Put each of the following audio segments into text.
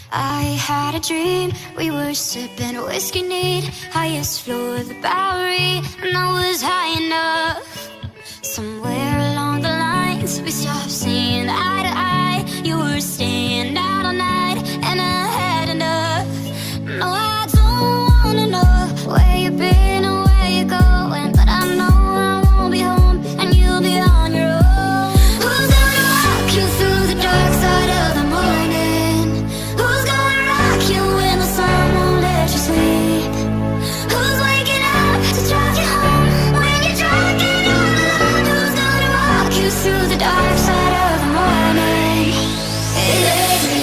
I had a dream, we were sipping whiskey neat, highest floor of the Bowery, and I was high enough. Somewhere along the lines, we stopped seeing eye to eye. You were staying out all night, and I had enough. No, I don't wanna know where you've been or where you're going, but I know I won't be home, and you'll be on your own. Who's gonna walk you through the dark side of the morning? Who's gonna rock you when the sun won't let you sleep? Who's waking up to drive you home when you're drunk and all alone? Who's gonna walk you through the dark side of the morning? It ain't me.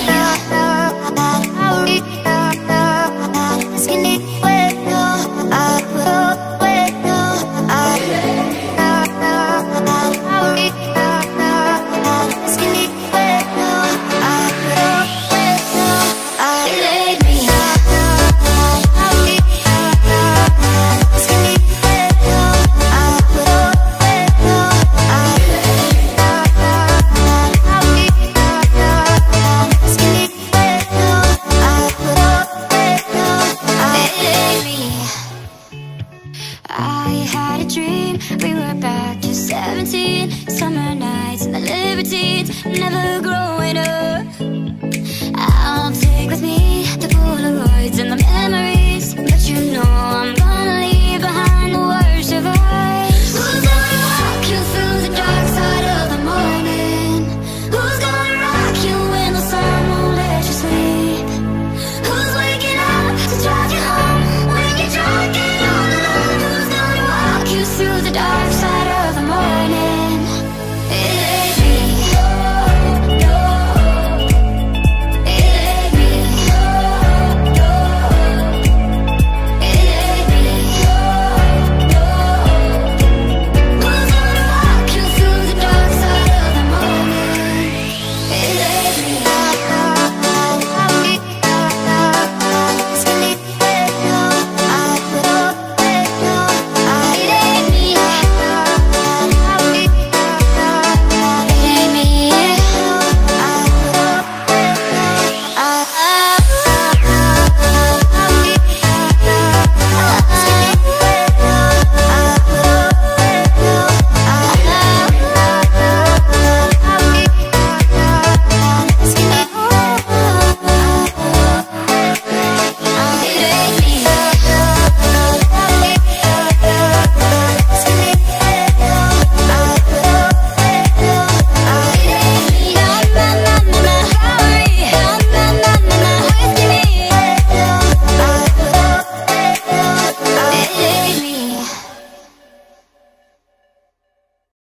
I had a dream, we were back to 17, summer nights and the libertines, never growing up. I'll take with me the Polaroids and the memories, but you know I'm